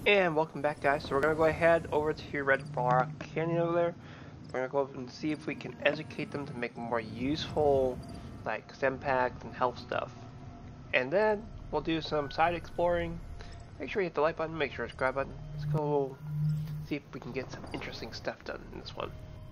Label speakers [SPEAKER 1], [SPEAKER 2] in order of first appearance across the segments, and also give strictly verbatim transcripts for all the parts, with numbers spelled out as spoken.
[SPEAKER 1] And welcome back, guys. So we're gonna go ahead over to Red Rock Canyon over there. We're gonna go up and see if we can educate them to make more useful, like stem packs and health stuff. And then we'll do some side exploring. Make sure you hit the like button. Make sure it's subscribe button. Let's go see if we can get some interesting stuff done in this one.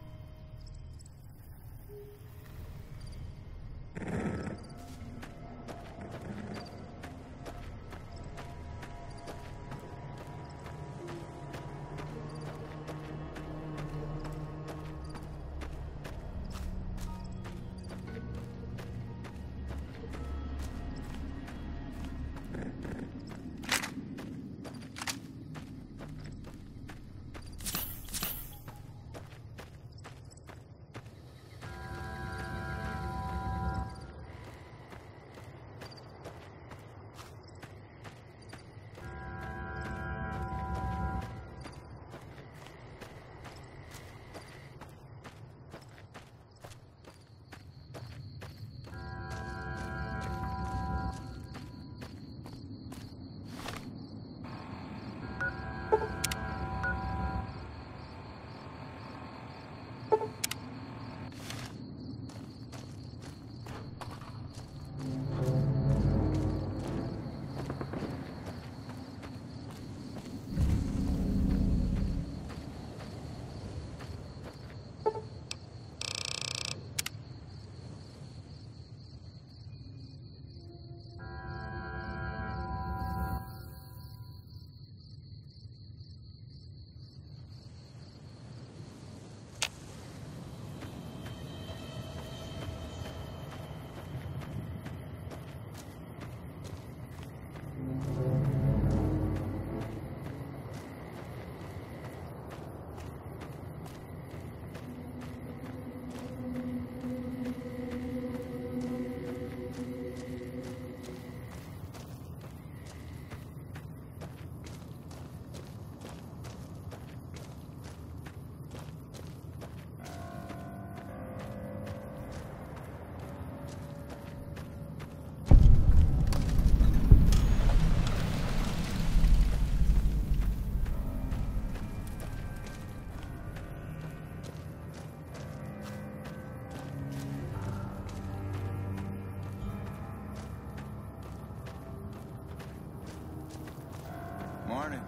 [SPEAKER 2] Morning.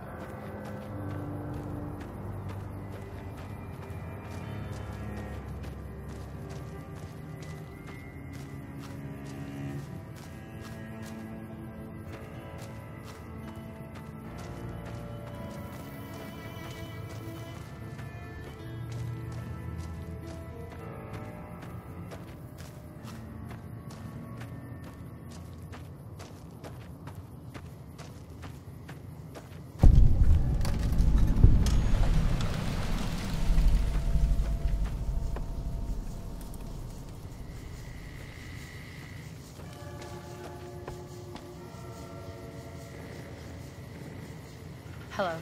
[SPEAKER 3] Hello.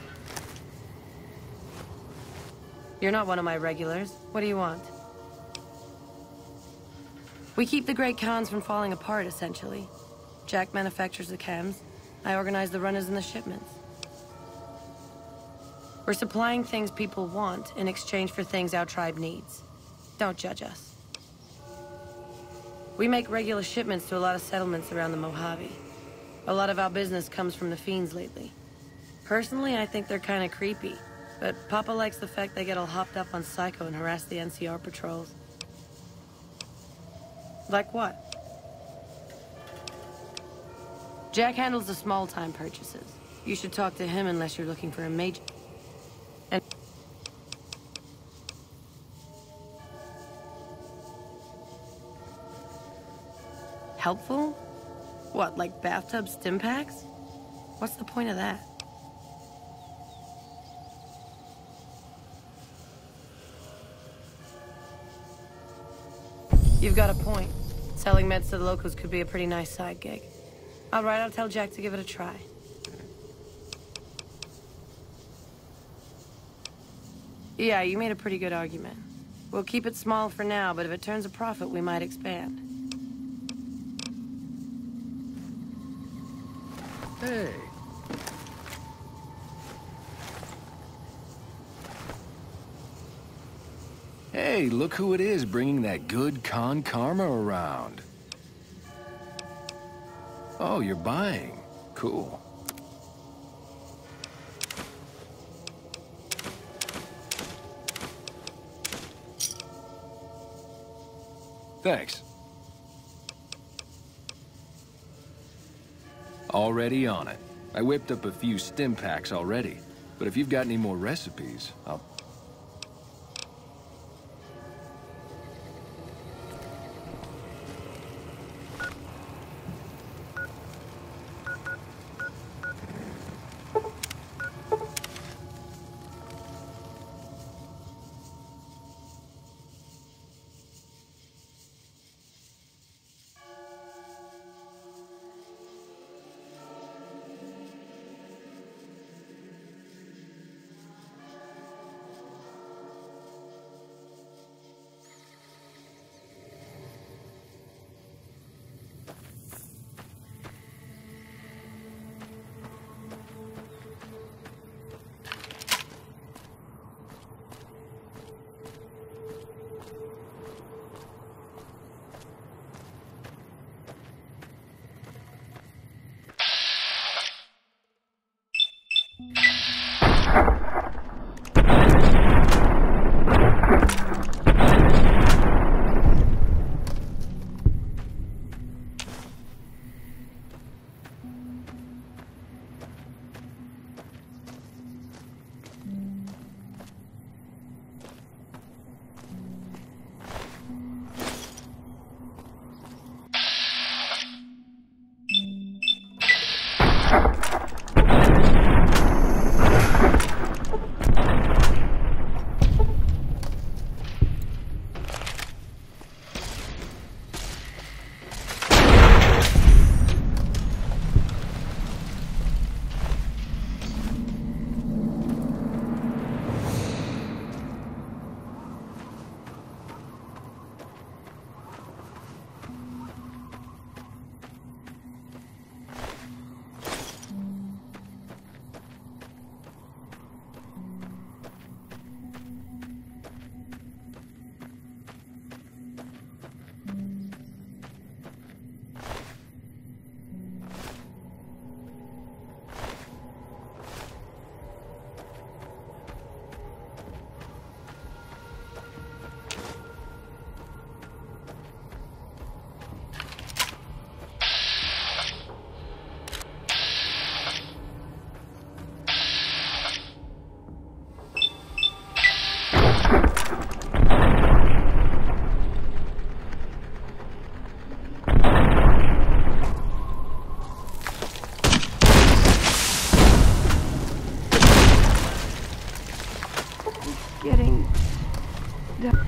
[SPEAKER 3] You're not one of my regulars. What do you want? We keep the Great Khans from falling apart, essentially. Jack manufactures the chems. I organize the runners and the shipments. We're supplying things people want in exchange for things our tribe needs. Don't judge us. We make regular shipments to a lot of settlements around the Mojave. A lot of our business comes from the Fiends lately. Personally, I think they're kind of creepy, but Papa likes the fact they get all hopped up on Psycho and harass the N C R patrols. Like what? Jack handles the small-time purchases. You should talk to him unless you're looking for a major... And... Helpful? What, like bathtub stim packs? What's the point of that? You've got a point. Selling meds to the locals could be a pretty nice side gig. All right, I'll tell Jack to give it a try. Yeah, you made a pretty good argument. We'll keep it small for now, but if it turns a profit, we might expand.
[SPEAKER 4] Hey. Hey, look who it is bringing that good con karma around. Oh, you're buying. Cool. Thanks. Already on it. I whipped up a few stim packs already, but if you've got any more recipes, I'll...
[SPEAKER 3] Getting dark.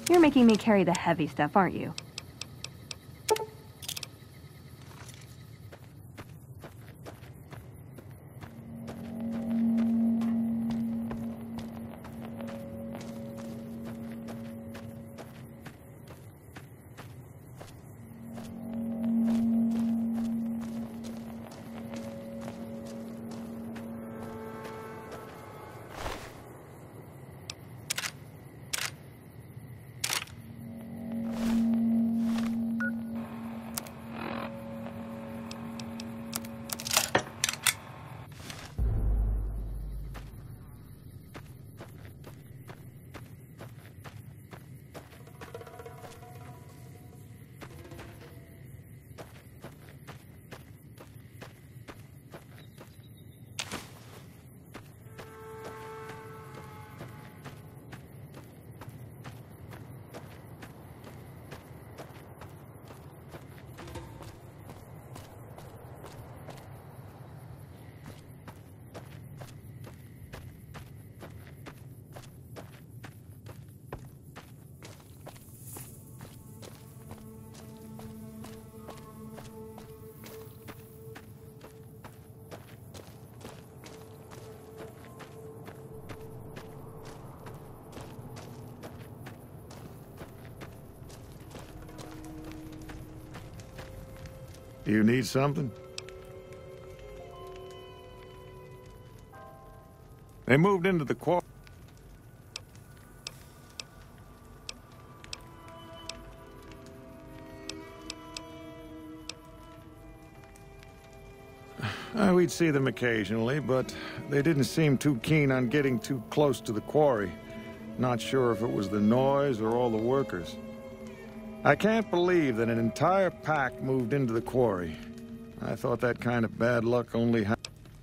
[SPEAKER 5] You're making me carry the heavy stuff, aren't you?
[SPEAKER 6] Do you need something? They moved into the quarry. Uh, we'd see them occasionally, but they didn't seem too keen on getting too close to the quarry. Not sure if it was the noise or all the workers. I can't believe that an entire pack moved into the quarry. I thought that kind of bad luck only happened.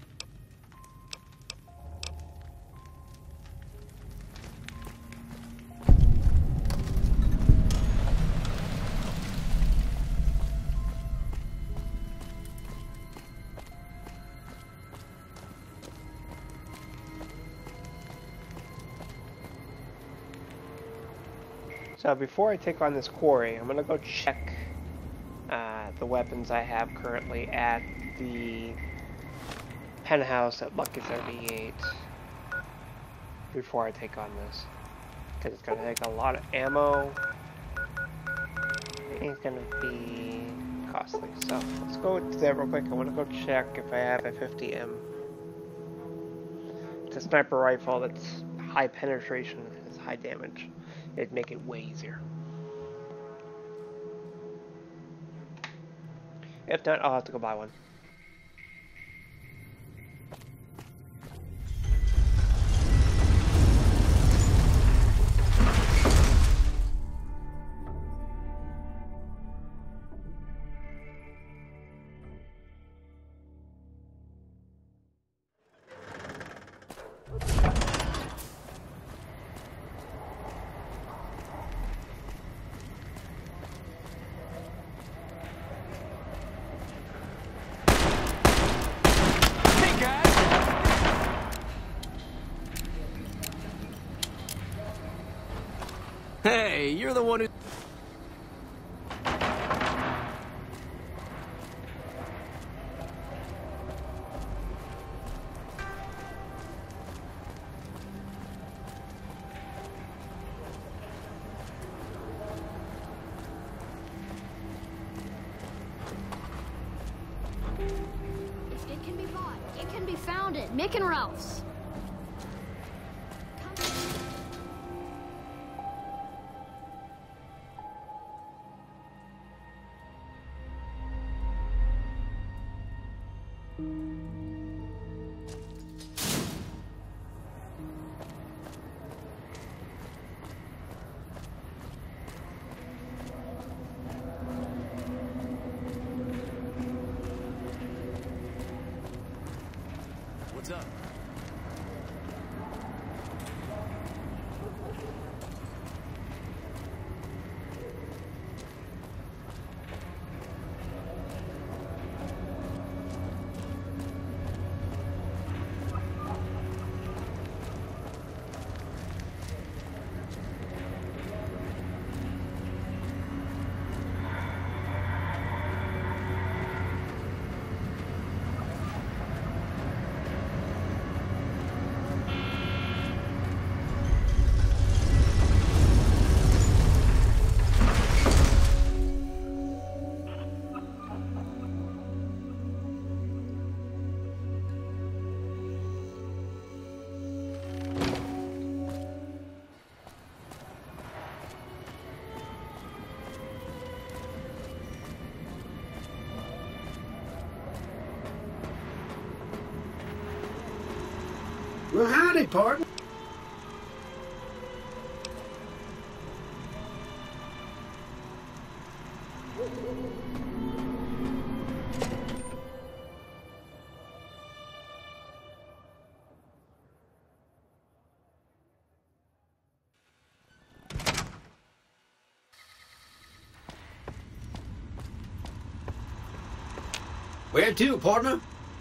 [SPEAKER 1] So before I take on this quarry, I'm gonna go check uh, the weapons I have currently at the penthouse at Lucky thirty-eight before I take on this, because it's gonna take a lot of ammo and it's gonna be costly. So let's go there real quick. I want to go check if I have a fifty M. It's a sniper rifle that's high penetration and has high damage. It'd make it way easier. If not, I'll have to go buy one.
[SPEAKER 4] Hey, you're the one who...
[SPEAKER 7] It can be bought. It can be found at Mick and Ralph's.
[SPEAKER 4] What's up?
[SPEAKER 8] Well, howdy, partner. Where to, partner?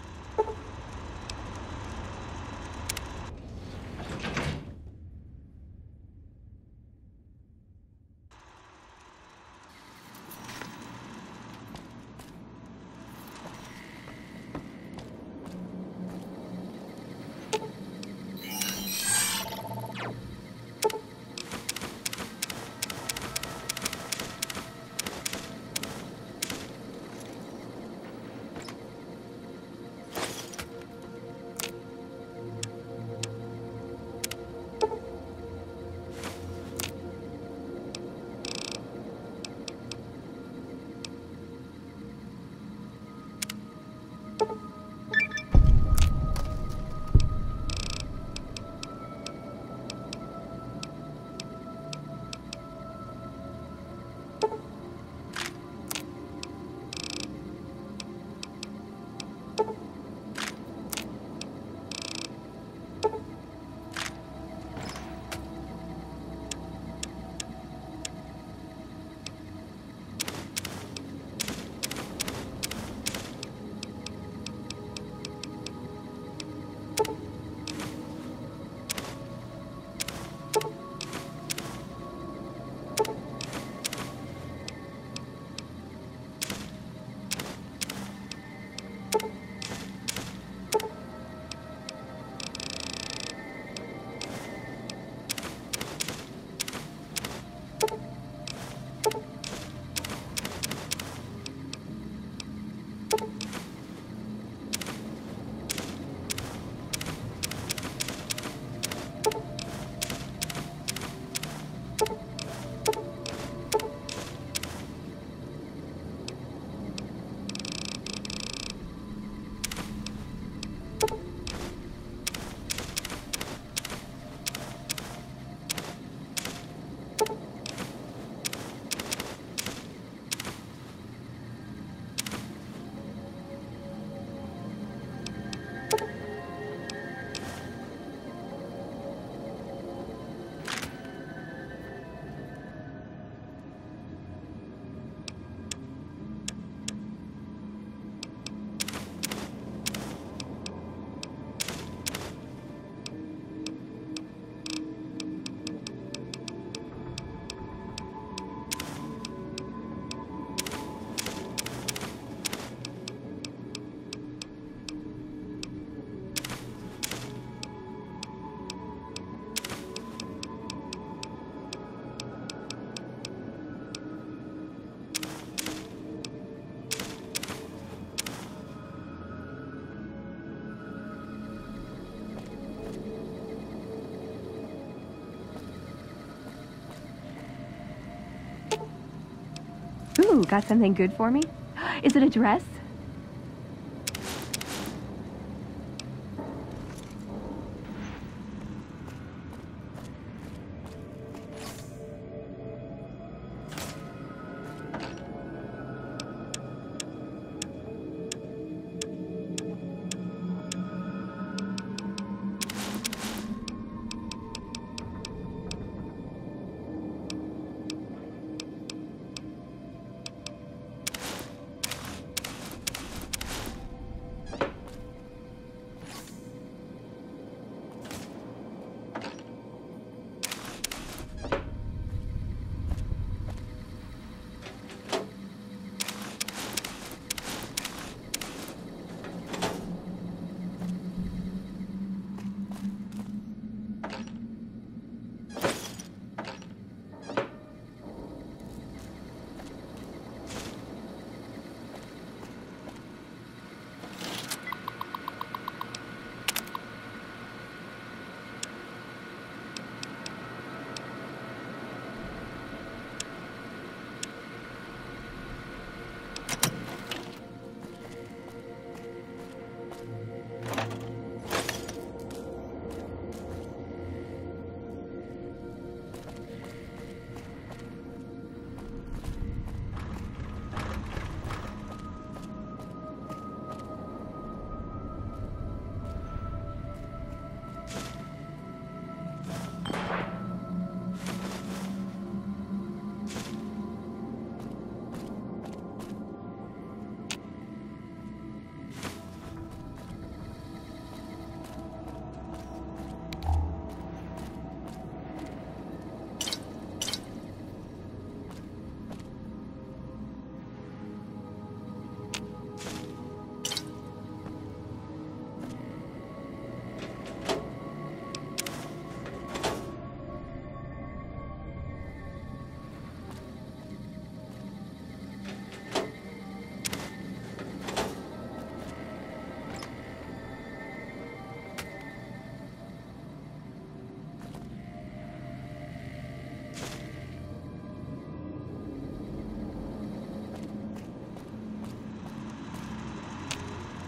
[SPEAKER 5] Ooh, got something good for me? Is it a dress?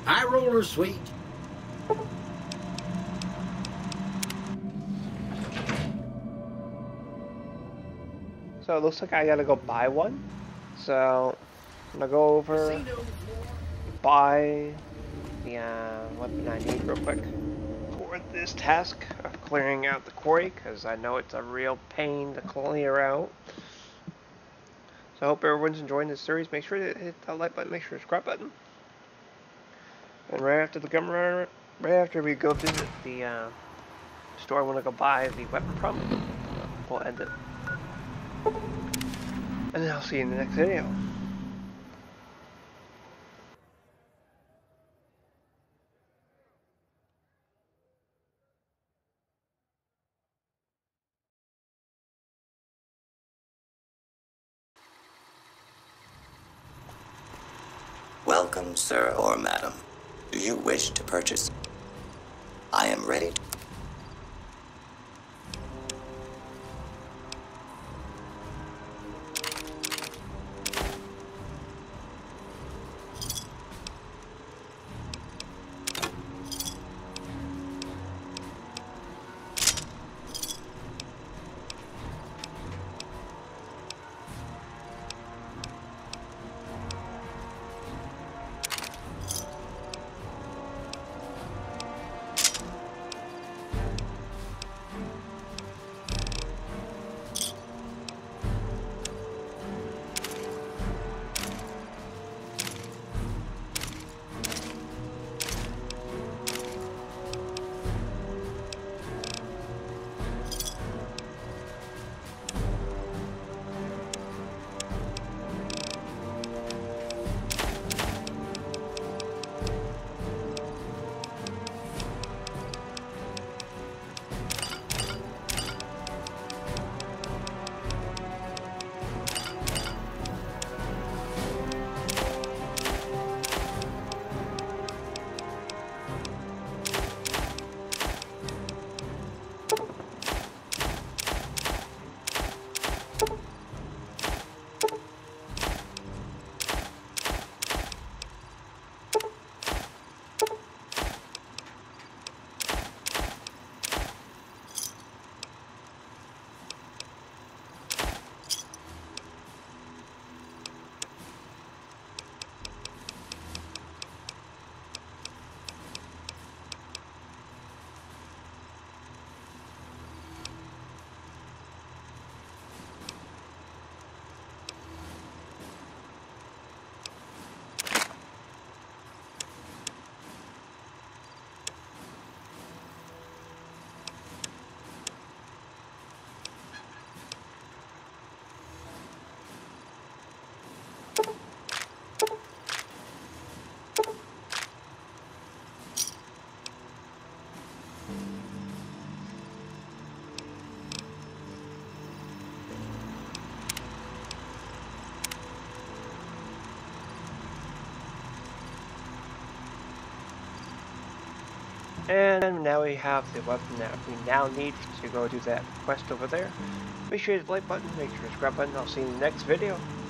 [SPEAKER 8] High roller sweet.
[SPEAKER 1] So it looks like I gotta go buy one. So I'm gonna go over, buy the uh, weapon I need real quick for this task of clearing out the quarry, because I know it's a real pain to clear out. So I hope everyone's enjoying this series. Make sure to hit that like button, make sure to subscribe button. And right after the gun runner, right after we go visit the uh, store I want to go buy the weapon from, we'll end it. And then I'll see you in the next video.
[SPEAKER 9] Welcome, sir or madam. Do you wish to purchase? I am ready to...
[SPEAKER 1] And now we have the weapon that we now need to go do that quest over there. Make sure to hit the like button, make sure to subscribe button. I'll see you in the next video.